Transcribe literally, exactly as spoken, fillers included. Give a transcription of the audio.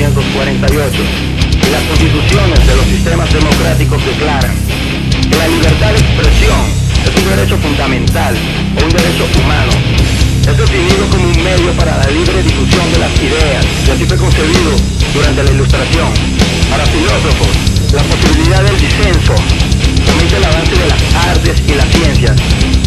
novecientos cuarenta y ocho, y las constituciones de los sistemas democráticos declaran que la libertad de expresión es un derecho fundamental o un derecho humano. Es definido como un medio para la libre difusión de las ideas, y así fue concebido durante la Ilustración. Para filósofos, la posibilidad del disenso permite el avance de las artes y las ciencias,